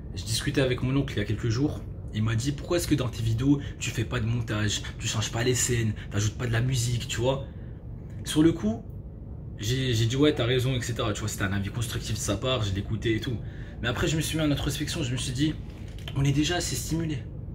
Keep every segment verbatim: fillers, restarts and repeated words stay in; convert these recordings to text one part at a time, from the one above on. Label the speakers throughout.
Speaker 1: Je discutais avec mon oncle il y a quelques jours. Il m'a dit pourquoi est-ce que dans tes vidéos tu fais pas de montage, tu changes pas les scènes, t'ajoutes pas de la musique, tu vois. Sur le coup, j'ai j'ai dit ouais t'as raison, et cetera. Tu vois, c'était un avis constructif de sa part, je l'écoutais et tout. Mais après je me suis mis en introspection, je me suis dit, on est déjà assez stimulé.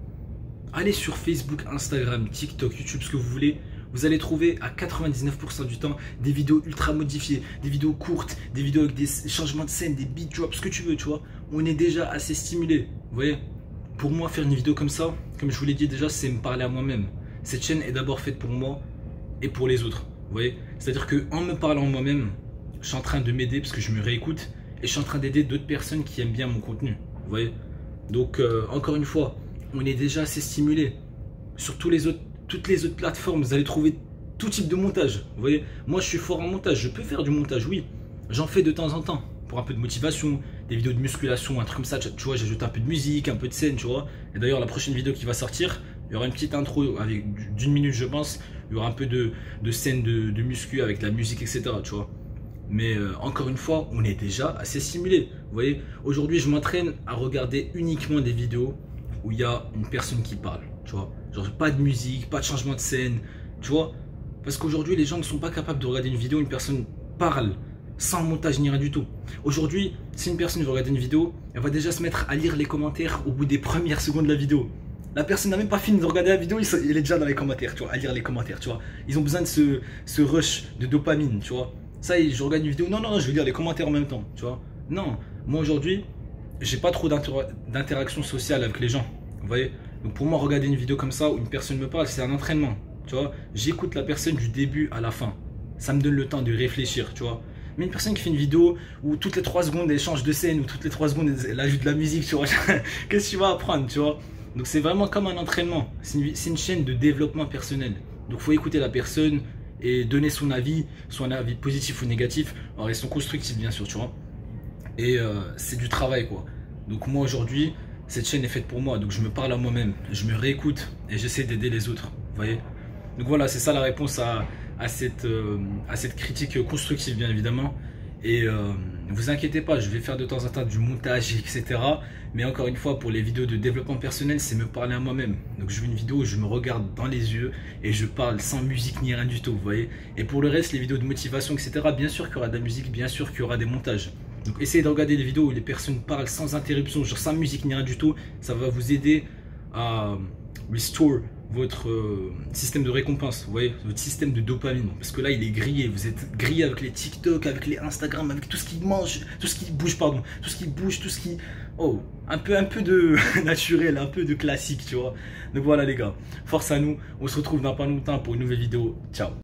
Speaker 1: Allez sur Facebook, Instagram, TikTok, YouTube, ce que vous voulez. Vous allez trouver à quatre-vingt-dix-neuf pour cent du temps des vidéos ultra modifiées, des vidéos courtes, des vidéos avec des changements de scène, des beat drops, ce que tu veux, tu vois. On est déjà assez stimulé. Vous voyez, pour moi, faire une vidéo comme ça, comme je vous l'ai dit déjà, c'est me parler à moi-même. Cette chaîne est d'abord faite pour moi et pour les autres. Vous voyez, c'est-à-dire qu'en me parlant moi-même, je suis en train de m'aider parce que je me réécoute et je suis en train d'aider d'autres personnes qui aiment bien mon contenu. Vous voyez, donc euh, encore une fois, on est déjà assez stimulé. Sur tous les autres, toutes les autres plateformes, vous allez trouver tout type de montage. Vous voyez, moi je suis fort en montage, je peux faire du montage, oui. J'en fais de temps en temps, pour un peu de motivation, des vidéos de musculation, un truc comme ça, tu vois, j'ajoute un peu de musique, un peu de scène, tu vois. Et d'ailleurs, la prochaine vidéo qui va sortir, il y aura une petite intro avec d'une minute, je pense. Il y aura un peu de, de scène de, de muscu avec la musique, et cetera, tu vois. Mais euh, encore une fois, on est déjà assez stimulé. Vous voyez, aujourd'hui, je m'entraîne à regarder uniquement des vidéos où il y a une personne qui parle, tu vois. Genre pas de musique, pas de changement de scène, tu vois. Parce qu'aujourd'hui, les gens ne sont pas capables de regarder une vidéo où une personne parle sans montage ni rien du tout. Aujourd'hui, si une personne veut regarder une vidéo, elle va déjà se mettre à lire les commentaires au bout des premières secondes de la vidéo. La personne n'a même pas fini de regarder la vidéo, il est déjà dans les commentaires, tu vois, à lire les commentaires, tu vois. Ils ont besoin de ce, ce rush de dopamine, tu vois. Ça, je regarde une vidéo, non, non, je vais lire les commentaires en même temps, tu vois. Non, moi aujourd'hui, j'ai pas trop d'interaction sociale avec les gens, vous voyez. Donc pour moi, regarder une vidéo comme ça où une personne me parle, c'est un entraînement, tu vois. J'écoute la personne du début à la fin. Ça me donne le temps de réfléchir, tu vois. Mais une personne qui fait une vidéo où toutes les trois secondes elle change de scène, ou toutes les trois secondes elle ajoute de la musique, tu vois, qu'est-ce que tu vas apprendre, tu vois. Donc c'est vraiment comme un entraînement. C'est une, une chaîne de développement personnel. Donc il faut écouter la personne et donner son avis, soit un avis positif ou négatif, en restant constructif bien sûr, tu vois. Et euh, c'est du travail quoi. Donc moi aujourd'hui, cette chaîne est faite pour moi, donc je me parle à moi-même, je me réécoute et j'essaie d'aider les autres, vous voyez. Donc voilà, c'est ça la réponse à, à, cette, euh, à cette critique constructive bien évidemment. Et euh, ne vous inquiétez pas, je vais faire de temps en temps du montage, et cetera. Mais encore une fois, pour les vidéos de développement personnel, c'est me parler à moi-même. Donc je veux une vidéo où je me regarde dans les yeux et je parle sans musique ni rien du tout, vous voyez. Et pour le reste, les vidéos de motivation, et cetera, bien sûr qu'il y aura de la musique, bien sûr qu'il y aura des montages. Donc essayez de regarder des vidéos où les personnes parlent sans interruption, genre sans musique ni rien du tout. Ça va vous aider à restore votre euh, système de récompense, vous voyez, votre système de dopamine. Parce que là, il est grillé. Vous êtes grillé avec les TikTok, avec les Instagram, avec tout ce qui mange, tout ce qui bouge, pardon, tout ce qui bouge, tout ce qui... Oh, un peu, un peu de naturel, un peu de classique, tu vois. Donc voilà les gars, force à nous. On se retrouve dans pas longtemps pour une nouvelle vidéo. Ciao.